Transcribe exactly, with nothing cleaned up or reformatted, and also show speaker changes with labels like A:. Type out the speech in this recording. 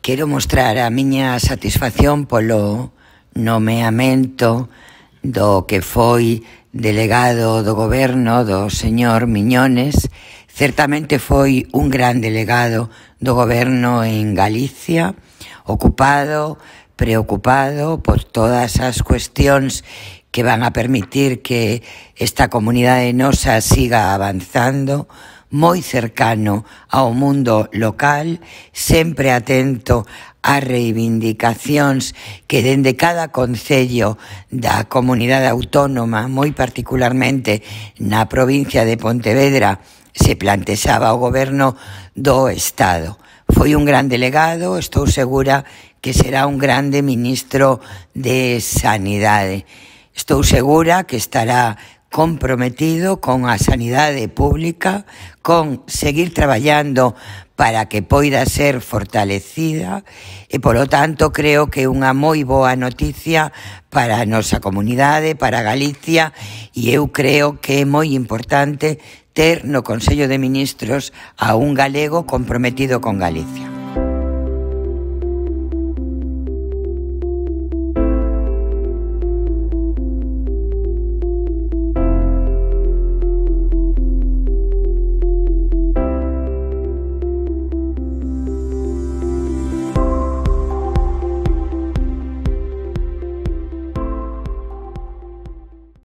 A: Quero mostrar a miña satisfacción polo nomeamento do que foi delegado do goberno do señor Miñones. Certamente foi un gran delegado do goberno en Galicia, ocupado, preocupado por todas as cuestións que van a permitir que esta comunidade nosa siga avanzando, moi cercano ao mundo local, sempre atento ás reivindicacións que dende cada concello da comunidade autónoma, moi particularmente na provincia de Pontevedra, se plantexaba o goberno do Estado. Foi un gran delegado, estou segura que será un grande ministro de Sanidade. Estou segura que estará comprometido con a sanidade pública, con seguir traballando para que poida ser fortalecida e, polo tanto, creo que é unha moi boa noticia para a nosa comunidade, para Galicia, e eu creo que é moi importante ter no Consello de Ministros a un galego comprometido con Galicia.